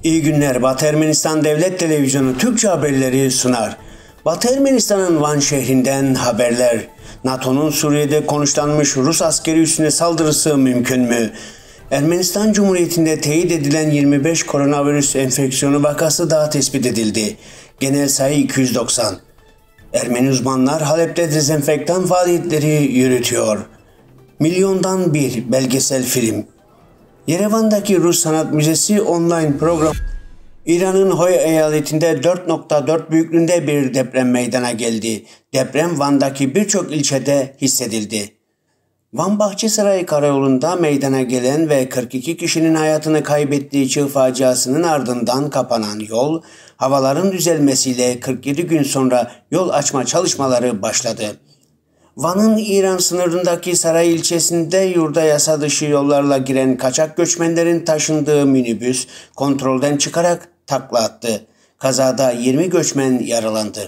İyi günler. Batı Ermenistan Devlet Televizyonu Türkçe haberleri sunar. Batı Ermenistan'ın Van şehrinden haberler. NATO'nun Suriye'de konuşlanmış Rus askeri üssüne saldırısı mümkün mü? Ermenistan Cumhuriyeti'nde teyit edilen 25 koronavirüs enfeksiyonu vakası daha tespit edildi. Genel sayı 290. Ermeni uzmanlar Halep'te dezenfektan faaliyetleri yürütüyor. Milyondan bir belgesel film. Yerevan'daki Rus Sanat Müzesi online program. İran'ın Hoy eyaletinde 4.4 büyüklüğünde bir deprem meydana geldi. Deprem Van'daki birçok ilçede hissedildi. Van Bahçesaray Karayolu'nda meydana gelen ve 42 kişinin hayatını kaybettiği çığ faciasının ardından kapanan yol, havaların düzelmesiyle 47 gün sonra yol açma çalışmaları başladı. Van'ın İran sınırındaki Saray ilçesinde yurda yasa dışı yollarla giren kaçak göçmenlerin taşındığı minibüs kontrolden çıkarak takla attı. Kazada 20 göçmen yaralandı.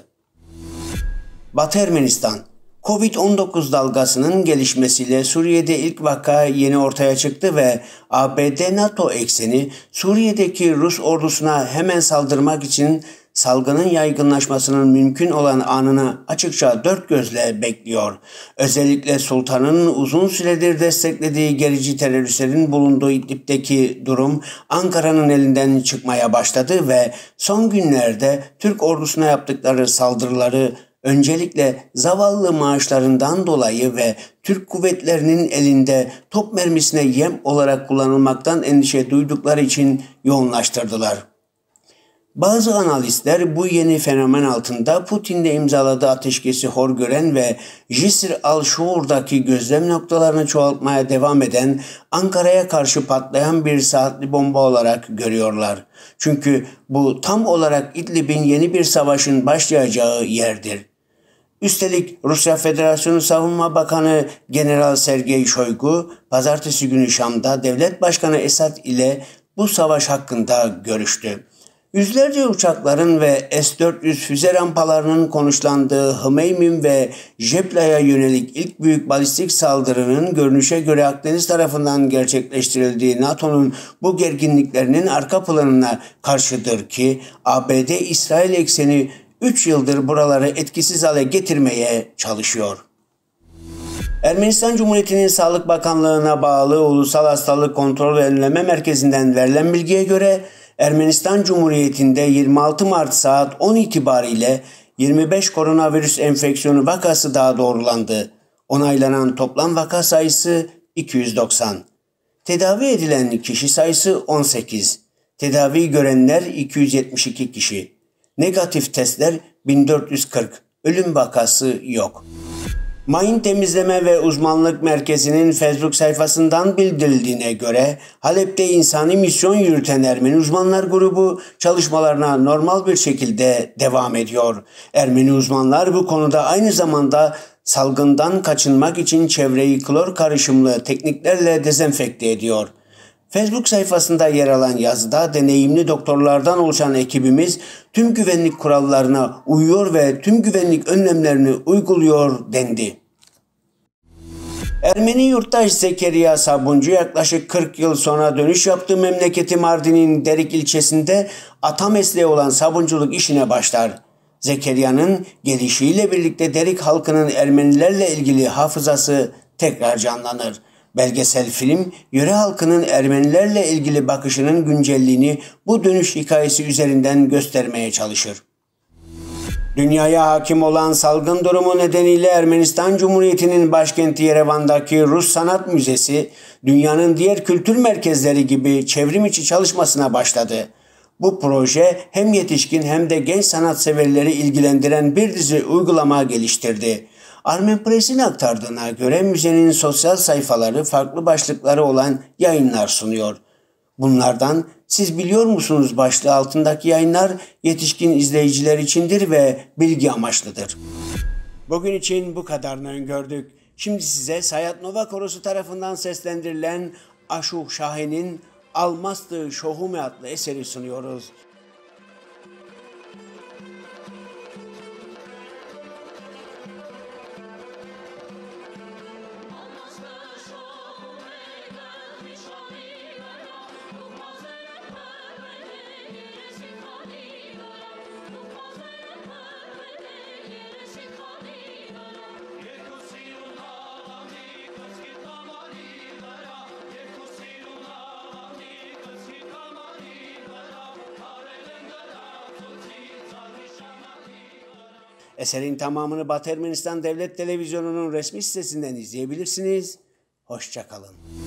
Batı Ermenistan, Covid-19 dalgasının gelişmesiyle Suriye'de ilk vaka yeni ortaya çıktı ve ABD-NATO ekseni Suriye'deki Rus ordusuna hemen saldırmak için salgının yaygınlaşmasının mümkün olan anını açıkça dört gözle bekliyor. Özellikle sultanın uzun süredir desteklediği gerici teröristlerin bulunduğu İdlib'deki durum Ankara'nın elinden çıkmaya başladı ve son günlerde Türk ordusuna yaptıkları saldırıları öncelikle zavallı maaşlarından dolayı ve Türk kuvvetlerinin elinde top mermisine yem olarak kullanılmaktan endişe duydukları için yoğunlaştırdılar. Bazı analistler bu yeni fenomen altında Putin'le imzaladığı ateşkesi hor gören ve Jisr al-Şuur'daki gözlem noktalarını çoğaltmaya devam eden Ankara'ya karşı patlayan bir saatli bomba olarak görüyorlar. Çünkü bu tam olarak İdlib'in yeni bir savaşın başlayacağı yerdir. Üstelik Rusya Federasyonu Savunma Bakanı General Sergey Shoigu, pazartesi günü Şam'da Devlet Başkanı Esad ile bu savaş hakkında görüştü. Yüzlerce uçakların ve S-400 füze rampalarının konuşlandığı Hmeymim ve Jepla'ya yönelik ilk büyük balistik saldırının görünüşe göre Akdeniz tarafından gerçekleştirildiği NATO'nun bu gerginliklerinin arka planına karşıdır ki ABD-İsrail ekseni 3 yıldır buraları etkisiz hale getirmeye çalışıyor. Ermenistan Cumhuriyeti'nin Sağlık Bakanlığı'na bağlı Ulusal Hastalık Kontrol ve Önleme Merkezi'nden verilen bilgiye göre Ermenistan Cumhuriyeti'nde 26 Mart saat 10 itibariyle 25 koronavirüs enfeksiyonu vakası daha doğrulandı. Onaylanan toplam vaka sayısı 290. Tedavi edilen kişi sayısı 18. Tedavi görenler 272 kişi. Negatif testler 1440. Ölüm vakası yok. Mayın Temizleme ve Uzmanlık Merkezi'nin Facebook sayfasından bildirildiğine göre Halep'te insani misyon yürüten Ermeni uzmanlar grubu çalışmalarına normal bir şekilde devam ediyor. Ermeni uzmanlar bu konuda aynı zamanda salgından kaçınmak için çevreyi klor karışımlı tekniklerle dezenfekte ediyor. Facebook sayfasında yer alan yazıda deneyimli doktorlardan oluşan ekibimiz tüm güvenlik kurallarına uyuyor ve tüm güvenlik önlemlerini uyguluyor dendi. Ermeni yurttaş Zekeriya Sabuncu yaklaşık 40 yıl sonra dönüş yaptığı memleketi Mardin'in Derik ilçesinde ata mesleği olan sabunculuk işine başlar. Zekeriya'nın gelişiyle birlikte Derik halkının Ermenilerle ilgili hafızası tekrar canlanır. Belgesel film, yöre halkının Ermenilerle ilgili bakışının güncelliğini bu dönüş hikayesi üzerinden göstermeye çalışır. Dünyaya hakim olan salgın durumu nedeniyle Ermenistan Cumhuriyeti'nin başkenti Yerevan'daki Rus Sanat Müzesi, dünyanın diğer kültür merkezleri gibi çevrim içi çalışmasına başladı. Bu proje hem yetişkin hem de genç sanatseverleri ilgilendiren bir dizi uygulama geliştirdi. Armen Press'in aktardığına göre müzenin sosyal sayfaları farklı başlıkları olan yayınlar sunuyor. Bunlardan "Siz biliyor musunuz?" başlığı altındaki yayınlar yetişkin izleyiciler içindir ve bilgi amaçlıdır. Bugün için bu kadarını öngördük. Şimdi size Sayat Nova Korosu tarafından seslendirilen Aşuh Şahin'in Almastı Şohume adlı eseri sunuyoruz. Eserin tamamını Batı Ermenistan Devlet Televizyonu'nun resmi sitesinden izleyebilirsiniz. Hoşça kalın.